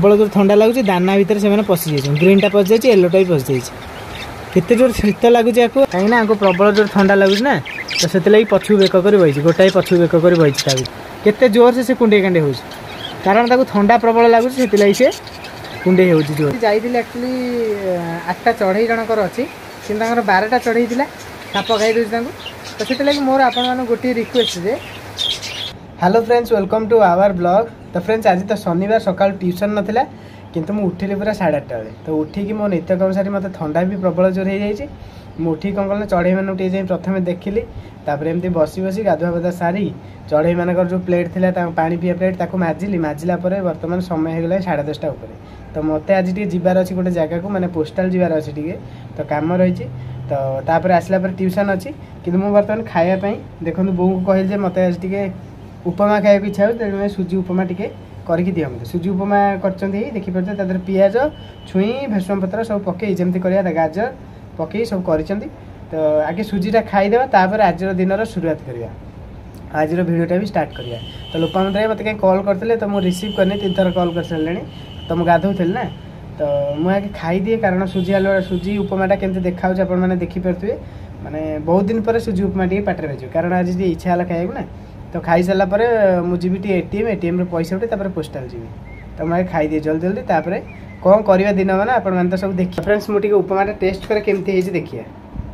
प्रबल जोर ठंडा लगुच दाना भितर से पशि जाए ग्रीनटा पशि जाए येलोटा भी पशि जाए केते जोर शीत लगुच कहीं प्रबल जोर ठंडा लगुच ना तो से पछू बेक कर बही गोटाए पछू बेक कर बही केते जोर से कुंडे कांडे हो कारण ताको ठंडा प्रबल लगुच से कुंडे हो जाइए एक्चुअली 8टा चढ़ई जनकर अच्छी कि 12टा चढ़ई साप खाई दूसरी तो से मोर आपण गोटे रिक्वेस्ट जे hello friends welcome to our blog. तो फ्रेंड्स आज तो शनिवार सकाल ट्यूशन नाला किंतु मुझे उठिली पूरा 8:30 बेले तो उठिकी मो नित्यक्रम सारी मत ठंडा भी प्रबल जोर हो जाए मुझे कौन कल चढ़ई मान उठे प्रथम देखिली एमती बसी बसी गाधुआ पाधा सारी चढ़ई मानकर जो प्लेट थी पानी पिया प्लेट ताको माजिली माजिला बर्तमान समय होगा 10:30 उपर तो मत आज टी जीवार अच्छी गोटे जगह को माने पोस्टाल जीवार अच्छी टी तो कम रही तो तापर आसला ट्यूशन अच्छी कि बर्तमान खायापी देखो बो को कहली मत आज टी उपमा खाया इच्छा हो सुजी उपमा टी करके दिया मत सुजी उपमा कर देखिपार तर पियाज छुई भेसुम पत्र सब पकई जमी कर गाजर पकई सब कर तो आगे सुजीटा खाईदेवा तापर आज दिन शुरुआत करवा आज भिडियोटा भी स्टार्ट करवा तो लोपामुद्रा मत कहीं कॉल करते तो मुझे रिसीव करनी 3 थर कॉल कर सारे तो मुझे गाधोली ना तो मुझे खाईदिए कारण सुजी आलू सुजी उपमाटा केमती देखा आपने देखिपे माने बहुत दिन पर सुजी उपमा टे पाटे बजे कारण आज इच्छा है खाइबू ना तो खाई सारा मुझे जी एटीएम पैसा उठे पोस्टाल जी तो मुझे खाईदिए जल्दी जल्दी तापर कौन करवा दिन मैंने आप तो सब देखिए फ्रेंड्स मुझे उपमाटा टेस्ट करे केमती देखिए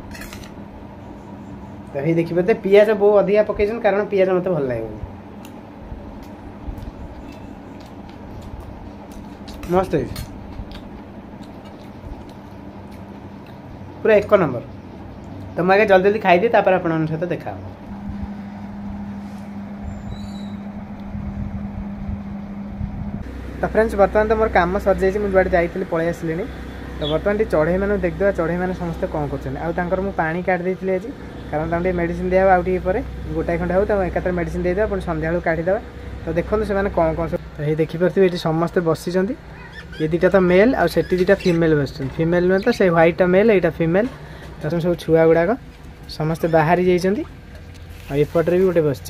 तो ये देखिए पियाज बहुत अधिका पकईन कारण पियाज मत भल लगे मस्त है पूरा 1 नंबर तो मुझे जल्दी जल्दी खाईदी तापर आपन सहित देखा तो फ्रेंड्स बर्तमान तो मोर काम सर जाइए मुझे जुआड़े जाइए पलि आसिले तो बर्तमान चढ़ई मैंने देखदेवा चढ़ई मैंने समस्ते कौन कर पानी काटिदी आज कारण तक मेडिसिन दिया आउटे गोटाए खंडे हो एकात्र मेडिसिन देदेवा पुणी सन्ध्या बेलू काटिदेवा तो देखो से कौन कौन सब ये देखिपे ये समस्ते बसी ये दुटा तो मेल आ से दुटा फीमेल बस फीमेल नुहे तो से व्हाइटा मेल यहाँ फीमेल तो सब छुआ गुड़ाक समस्ते बाहरी जाइए एपटे भी गोटे बस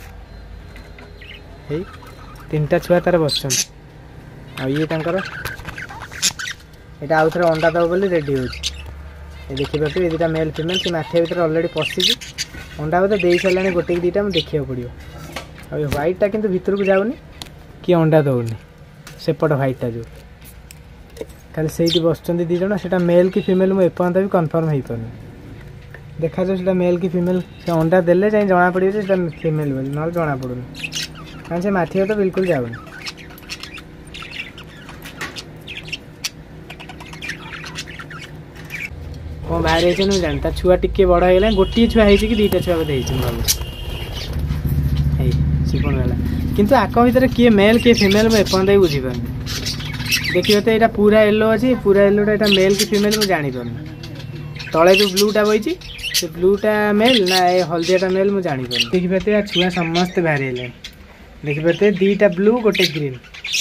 3टा छुआ तार बस ये यहाँ आउ थे अंडा दब बोली रेडी हो देखिए ये दुटा मेल फीमेल से माठिया भर अलरेडी पशिकी अंडा बोधे दे सारे गोटे 2टा देखा पड़ो आ व्हाइटा किंतु भीतर को जाऊनी कि अंडा दौनी सेपट व्हाइटा जो खाली से बस 2 जन से मेल कि फीमेल मुझे एपर्यंत भी कन्फर्म हो पानी देखा जो मेल कि फीमेल से अंडा देले जाए जना पड़े फीमेल बोली ना जना पड़ूनी कारण से माठिया तो बिल्कुल जाऊनी कौन बाहर मुझे जानी छुआ टी बड़ हो गोटे छुआ हो कि 2टा छुआ बोधे सिपन वाला किंतु आक भर किए मेल किए फीमेल मुझे एपर्यंत भी बुझीपार देखिए तो यहाँ पूरा येलो अच्छी पूरा येलोटा यहाँ मेल कि फीमेल मुझे जापर तले जो ब्लूटा बही से ब्लूटा मेल ना हल्दियाटा मेल मुझे जापर देखिए छुआ समस्ते बाहर देखिए 2टा ब्लू गोटे ग्रीन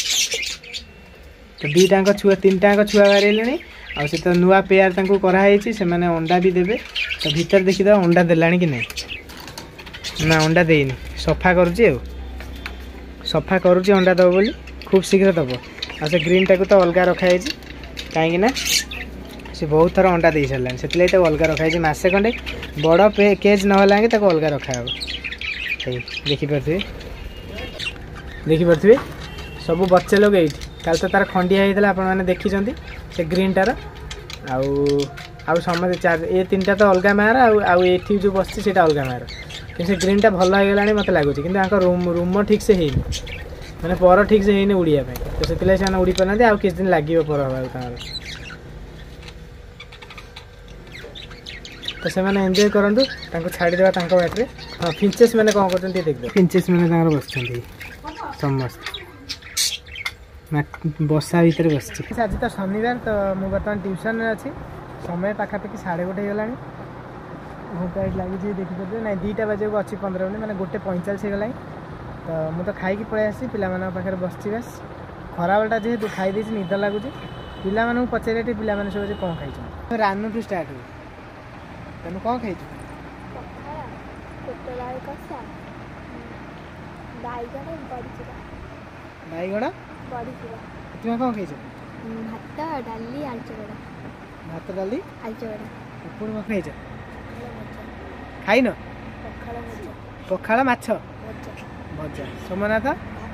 तो 2टाक छुआ 3टाक छुआ बाहर आ से तो नुआ पेयर कराई से मैंने अंडा भी देवे तो भीतर देखीद अंडा देला कि नहीं ना अंडा देनी सफा करुच्ची सफा करुच्ची अंडा दब बोली खूब शीघ्र दब आ से ग्रीन टाक तो अलग रखाई कहीं से बहुत थर अंडा दे सारे से अलग रखाई मसे खंडे बड़ केज ना कि अलग रखा देखिपे सब बच्चे लोग ये कल तो तार खंडिया होता आपने देखी से ग्रीनटार आउ समझ 3टा तो अलग मार आई जो बस अलग मार कि से ग्रीनटा भल हो मत लगुच कि रूम ठीक से है मैंने पर ठीक से है उड़ापी तो से उड़ी पाना आ किस दिन लगे पर हवा तो से एंजॉय करूँ छाड़देवा बाटे हाँ फिंचेस मैंने कौन कर देखते फिंचेस मैंने बस समस्त बसा भर बस आज तो शनिवार तो मुझे बर्तमान ट्यूशन अच्छी समय पाखापाखि 1:30 होगा भूख लगी देखिए ना 2टा बजे को अच्छी 15 मिनट मैंने 1:45 होगा तो मुझे तो खाई पलि आसी पिला पाखे बस बस खरा बेलटा जेहेतु खाई निद लगुच पिला पचारे पे सब कौन खाई रानू ठू स्टार्ट हो तेन कौन खाई बाईगण तुम कौन खाई भात डाली आलू चकड़ा भात डाली आलू चकड़ा पुणी कौन खाई खाइन पखाड़ माछ भजा सोमनाथ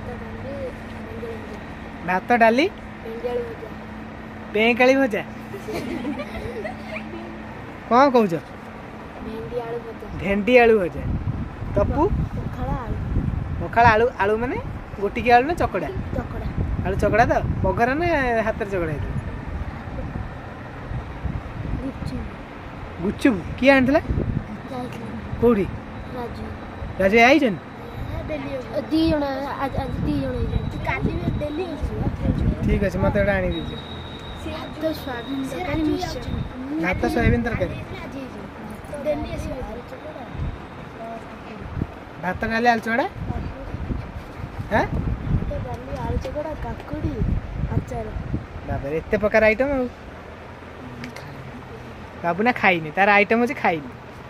भात डाली पेंकाली भजा कौन कौच भेंडी आलू भजा तपु पखाड़ आलू आलू माने गोटी आलू ना चकड़ा आलू चकड़ा तो बघर ना हाथ चकड़ा गुपचुप किए आनी कौटी राजू आई ठीक अच्छे मत आनी दीजिए भात सोयाबीन तरकारी भात डाली आलू चकड़ा हाँ बाबा एत प्रकार आइटम बाबू ना खाई तार आइटम अच्छे खाई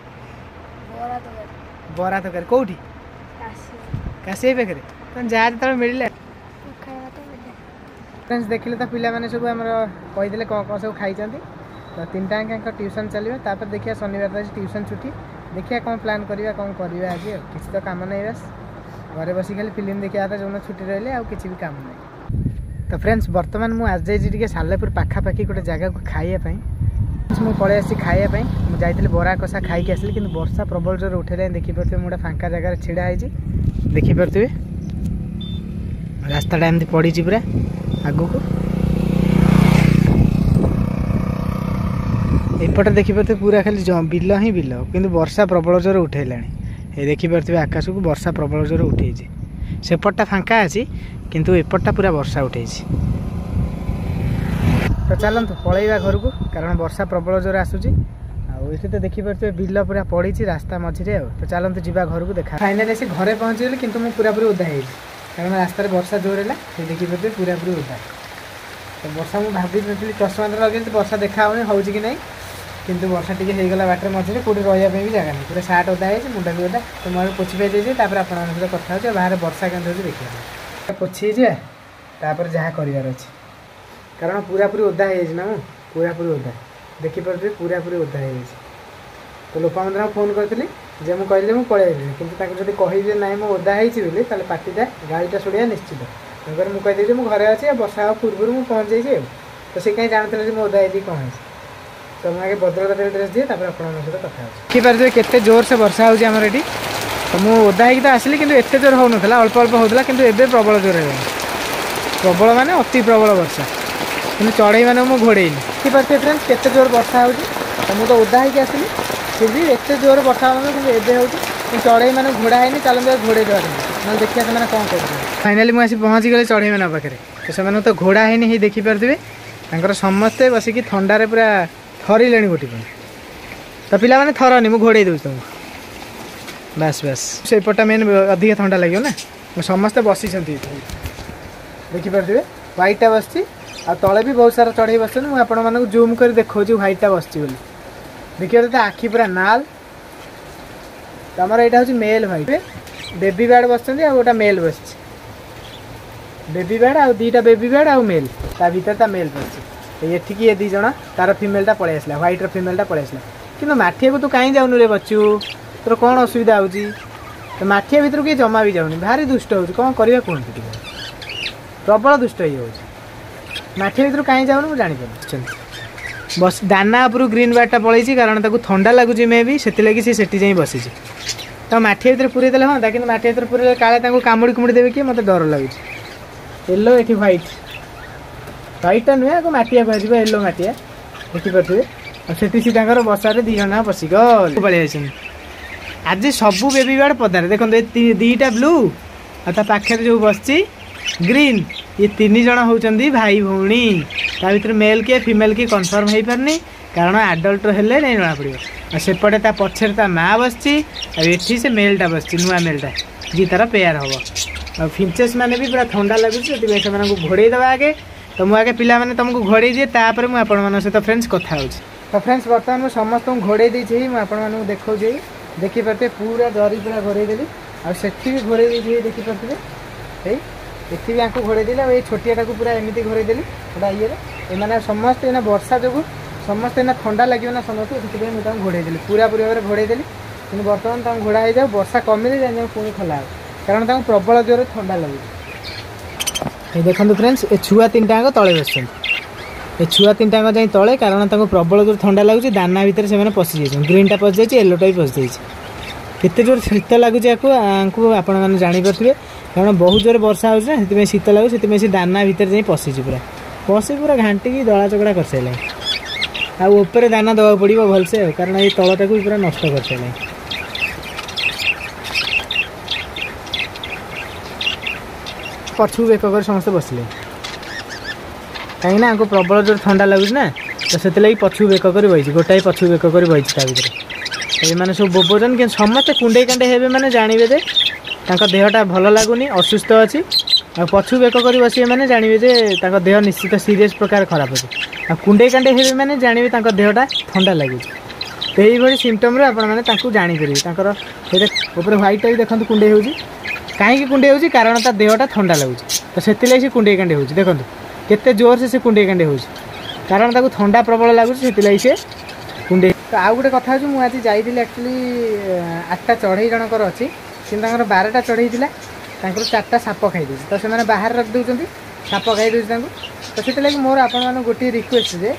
बरा तरकारी कौटी काशी पाखे तुम जहाँ जो मिले फ्रेंड्स देखिले तो पिला मैंने सब आम कहीदे कौन कौन सब खाई तो तीन टाइम ट्यूशन चलिए तापर देखिए शनिवार आज ट्यूशन छुट्टी देखिए कौन प्लान करवा कौन करवा आज किसी तो कम नहीं बस घरे बस खाली फिल्म देखा था जो छुट्टी रही है किसी भी काम नहीं तो फ्रेंड्स बर्तमान मुझे जाइए सालेपुर पाखापाखि गोटे जगह को खाइबापी मुझे पलि आसी खाइबापी मुझे बरा कषा खाई आसली कि वर्षा प्रबल जोर उठे देखिपे मुझे फांका जगह छिड़ा है देखिपे रास्ता एमती पड़ी पूरा आगू को एपटे देखिपे पूरा खाली बिल ही बिल कि वर्षा प्रबल जोर उठेला ये देखिपे आकाश को वर्षा प्रबल जोर उठे सेपटा फांका अच्छी किंतु एपटा पूरा वर्षा उठे तो चलतु पलैया घर को कारण वर्षा प्रबल जोर आसूँ ये तो देखिपे बिल पूरा पड़ी रास्ता मझे तो चलतु जावा घर को देखा फाइनाली से घरे पहुँचीगली कि मुझे पूरा पूरी ओदा है कारण रास्तार वर्षा जोर है ये देखिपे पूरा पूरी ओदा तो वर्षा मुझे भाभी नी चषमा लगे वर्षा देखा हो कि नहीं किंतु वर्षा टी होगा बाटर मझे कौटी रही भी जगह नहीं पूरा सार्ट ओदा है मुंडा भी ओदा तो मुझे पोछि पाई जाइए आप सहित कथा हो बाहर वर्षा के देखिए पोछि जापर जहाँ करार अच्छे कारण पूरा पूरी ओदा है पूरा पूरी ओदा देखिपे पूरा पूरी ओदा है तो लोपामंद्र फोन करी जे मुझे कहली मुझे पलि कि कहे ना मुझे ओदा होती पार्टीटा गाड़ीटा सुड़िया निश्चित तेनाली मुझे कहीदे मुझे घरे अच्छे वर्षा पूर्व मुझे पहुँच जाइए तो सी कहीं जानते मुझे ओदा है कौन है तो मुझे बदल ड्रेस दिए सहित कथा देखिपारे केते जोर से वर्षा होमर ये तो मुझे ओदा हो तो आसली कि एत जोर हो ना अल्प अल्प होता कि एवं प्रबल जोर है प्रबल माने अति प्रबल वर्षा कि चढ़ई मैंने मुझे घोड़े देखिपारे फ्रेंड्स केते जोर वर्षा हो तो मुझे ओदा हो आसली फिर भी एत जोर वर्षा हो चढ़ई मैंने घोड़ा है चलते घोड़े देवा ना देखिए से कौन कर फाइनाली मुझे पहुँची गली चढ़ई मान पाखे तो से तो घोड़ा है देखिपारे समस्ते बसिकी थंडारे पूरा थरिले गोटी तो पिला मैंने थरनी मुझे घोड़े दूँ तुमको बास बास से पटा मेन अधिक थंडा लगे ना समस्ते बसी देखिपारे व्हाइटा बस तले भी बहुत सारा चढ़ई बस मुझे जूम कर देखा व्हाइटा बस देखिए तो आखि पूरा नाल तमर यहाँ हूँ मेल व्हाइट बेबी बैड बस गोटा मेल बस बेबी बैड आ दीटा बेबी बैड आ मेल ता भीतर ता मेल बस ये ये दीज तार फिमेलटा पलि आसला व्हाइटर फिमेलटा पलि आसला कि माठिया को तू कहीं जाऊनु रे बच्चू तोर कौन असुविधा हो तो माठिया भर किए जमा भी जाऊनी भारी दुष्ट हो कौन करवा कहते प्रबल दुष्ट हो माठिया भर कहीं जाऊनु मुझे जापर बस दाना उपर ग्रीन बार्टा पलैसी कारण ताको ठंडा लगुच मे भी से जाई बसी तो माठिया भर पूरे देले हाँ कि माठिया भर पूरे काले कामुड़ी कुमुड़ी देवे कि मतलब डर लगुच येलो ये व्हाइट व्हाइटा नुहे आगे मटिया कह येलो मटिया देखिपे और से बसार दी जन बसिक पलि आज सबू बेबी बैड पदार देखते दीटा ब्लू आ पाखे जो बस ग्रीन ये तीन जन होती भाई भौणी ता भर मेल किए फिमेल की कन्फर्म हो पारनी कारण आडल्ट हेले नहीं जना पड़ो सेपटे ता पछे ता माँ बसी से मेलटा बस नुआ मेलटा जी तार पेयर हम फिंचेस मैंने भी पूरा ठंडा लगुच से घोड़े दवा आगे तो मुझे आगे पिला मैंने तुमको घोड़े दिए तापर मुझे आपण सहित फ्रेंड्स कथा हो तो फ्रेंड्स बर्तमान मुझे समस्त घोड़े देती मुझे देखा देखिपे पूरा जरी पूरा घोड़े देली आठी भी घोड़े देखिपे एथि भी घोड़े देली ये छोटियाटा को पूरा एमती घोड़े देली गोटा ये मैंने समस्ते ना वर्षा जो समस्ते ना ठंडा लगे ना समस्त से घोड़े देली पूरा पूरी भाव में घोड़े देली कि बर्तमान घोड़ा हो जाए वर्षा कमिले जाए पुणी खोला हो कारण प्रबल जोर ठंडा लगे। देखो फ्रेंड्स ये छुआ 3टा तले बस ये छुआ 3टा जाए तले कारण प्रबल जोर ठंडा लगुच दाना भितर से पशि जाए ग्रीनटा पशि जाए येलोटा भी पशि जाए केते जोर शीत लगुच आपण मैंने जापे कारण बहुत जोर वर्षा होना से शीत लगुच से दाना भितर जाए पशि पूरा घाटिकी दला चकड़ा कर सारे आउे दाना दवा पड़ो भलसे कारण ये तलटा को पूरा नष्ट कर सारे पछू बेक कर समस्त बसले कहीं प्रबल जोर ठंडा लगुच ना तो से पछू बेक कर बही गोटाए पछू बेक कर बही भितर ये मैंने सब बोबोचन कि समस्ते कुंडे कांडे हे मैंने जानवे जे देहटा भल लगुनि असुस्थ अच्छी आ पछू बेक कर बसवे मैंने जानवे जे देह निश्चित सीरीयस प्रकार खराब अच्छे आ कुंडे कांडे हे मैंने जानवे देहटा ठंडा लगे तो यही सिम्पटम्स आपने जापर ऊपर ह्वाइट टाइप देखते कुंडे हो कहीं कुंडे हो कारण ता देहटा ठंडा लगुच तो से कुंडे कांडे हो देखो केते जोर से कुंडे कांडे हो कारण ताको ठंडा प्रबल लगुच से कुंडे। तो आउ गोटे कथा मुझे जाइली एक्चुअली 8टा चढ़ई जनकर अच्छी कि 12टा चढ़ई थी 4टा साप खाई तो से बाहर रख दौरान साप खाई दूसरी तो से मोर आपण गोटे रिक्वेस्ट जे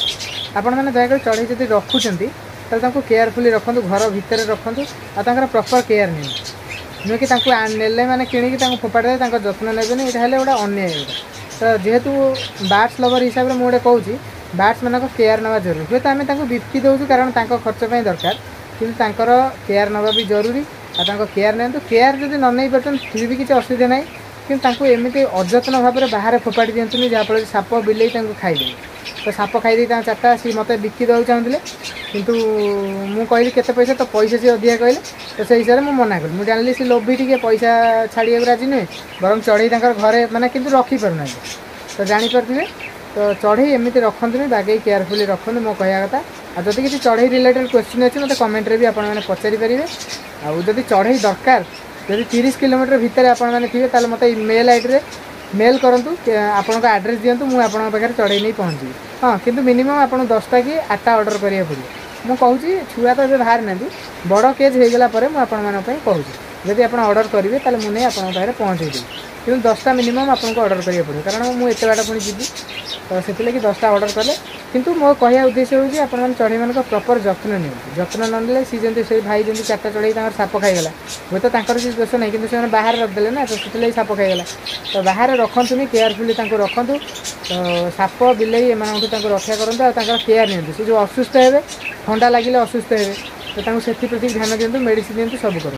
आपण मैंने दयाकोर चढ़ई जब रखुंट तो केयरफुली रखु घर भितर रखु आर प्रॉपर केयर नहीं नुह कि ने मैंने किणिकी फोपाड़ी दे जत्न ने ये गोटे अन्याय तो जेहेतु बार्ड्स लवर हिसाब से मुझे कहूँ बार्ड्स मान केयर ना जरूरी हे तो आम बिकी दौचु कारण खर्च दरकार कि केयर ना भी जरूरी आ केयर नहीं केयर जब न नहीं पार्न फिर भी किसी असुविधा ना कि एमती अजत्न भाव में बाहर फोपाड़ी दिंतुनि जहाँफल साप बिले खाईदे तो साप खाई 4टा सी मत बिकी देवाक चाहूँगे किंतु मु कहली केते पैसा तो पैसा सी अधिका कहले तो से हिसाब से मुझे मना कली मुझे जानी सी लोभी टे पैसा छाड़ा राजी नुहे बर चढ़ई घरे मैंने कि रखिपार तो जापे तो चढ़ई एमती रखते बागे केयरफुली रखते मो कह कथा आ जब किसी चढ़ई रिलेटेड क्वेश्चन अच्छे मतलब कमेंट भी आपने पचारि पारे आदि चढ़ई दरकार जब 30 किलोमीटर भितर आपने थे मत मेल आईडी मेल करूँ आपण एड्रेस दिंतु मुझे पाखे चढ़ई नहीं पहुँची हाँ किंतु मिनिमम आपको 10टा कि 8टा ऑर्डर करिया पड़े मु कहूँ छुआ तो बाहर ना बड़ केज होगला कहूँ जदि आप ऑर्डर करेंगे तो मुझे आपंखे पहुँचेदेवी कि 10टा मिनिमम आपको ऑर्डर करिया पड़े कारण मुझे बाट पुणी जी तो से 10टा ऑर्डर कले किंतु मो कह उद्देश्य हूँ आप चढ़ई मान प्रॉपर जत्न जत्न ना सी जमी से भाई जमी 4टा चढ़ई साप खाईगला हे तो किसी दोष नहीं कि बाहर रखदेले ना तो से साप खाईगला तो बाहर रखुनि केयरफुली रखु तो साप बिले एम रक्षा करूँ और केयर नि जो असुस्थ हे ठंडा लगे असुस्थ हे तो से ध्यान दिंतु मेडिसिन दिंतु सब करूँ।